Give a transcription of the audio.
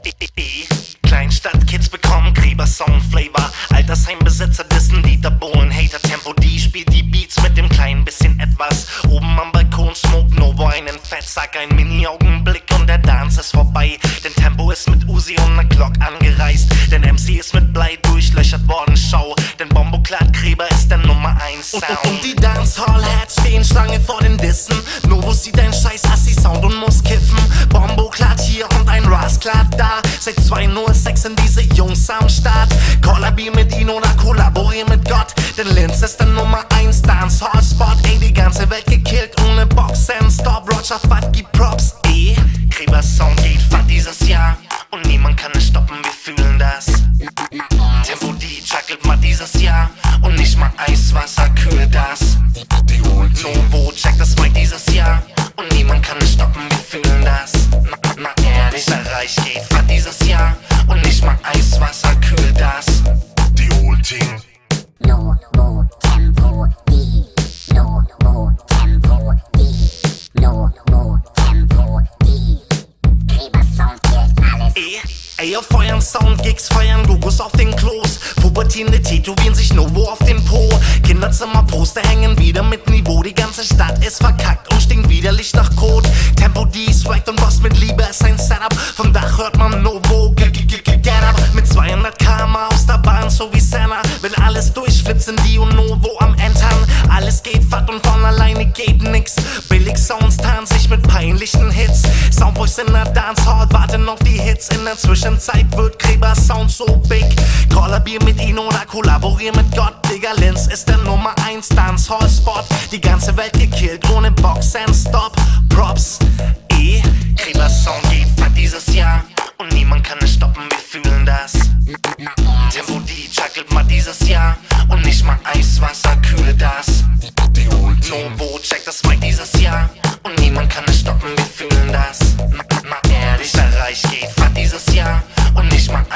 Kleinstadtkids bekommen Kreba Soundflavor. Altersheimbesitzer dissen Dieter Bohlen. Hater Tempo D spielt die Beats mit dem kleinen bisschen etwas. Oben am Balkon smoke Novo einen Fettsack. Ein Mini-Augenblick und der Dance ist vorbei. Denn Tempo ist mit Uzi und ner Glock angereist. Denn MC ist mit Blei durchlöchert worden, schau. Denn Bomboklat Kreba ist der Nummer 1 Sound. Und die Dancehall-Heads stehen Schlange vor den Dissen. Novo sieht ein scheiß Assi-Sound und muss kiffen. Bomboklat hier und ein Rasklad da. Seit 2:06 sind diese Jungs am Start. Kollabier mit ihnen oder kollaborier mit Gott. Denn Linz ist der Nummer 1 Dancehall-Spot. Ey, die ganze Welt gekillt ohne Box and Stop. Rojah Phad gibt Props. Kreba Sound geht fad dieses Jahr. Und niemand kann es stoppen, wir fühlen das. Tempo D juggelt mal dieses Jahr. Und nicht mal Eiswasser kühlt das. Novo checkt das Mic dieses Jahr. Und niemand kann es stoppen, wir fühlen das. Na ehrlich, der Reich geht fad dieses Jahr. Und nicht mal Eiswasser kühlt das. Die Old Team. No more Tempo D. No more Tempo D. No more Tempo D. Kreba Sound killt alles. Ey, auf euren Soundgigs feiern Gogos auf den Klos. Pubertierende tätowieren sich Novo auf den Po. Kinderzimmerposter hängen wieder mit Niveau. Die ganze Stadt ist verkackt und stinkt widerlich nach Kot. Tempo D swaggt und boss mit Liebe ist ein Setup. Vom Dach hört man Novo, get up. Mit 200 km aus der Bahn, so wie Senna. Wenn alles durchflippt, sind die und Novo am Entern. Alles geht fad und von alleine geht nix. Billig Sounds tarnen sich mit peinlichen Hits. Soundboys in der Dancehall warten auf die Hits. In der Zwischenzeit wird Kreba Sound so big. Kollabier mit ihnen oder kollaborier mit Gott. Digga, Linz ist der Nummer 1 Dancehall-Spot. Die ganze Welt gekillt ohne Box and Stop. Props, Kreba Sound geht fad dieses Jahr. Und niemand kann es stoppen, wir fühlen das. Tempo D juggelt mal dieses Jahr. Und nicht mal Eiswasser kühle das. Novo checkt das Mic dieses Jahr. Und niemand kann es stoppen, wir fühlen das. Na ehrlich, der Reich geht fad dieses Jahr. Und nicht mal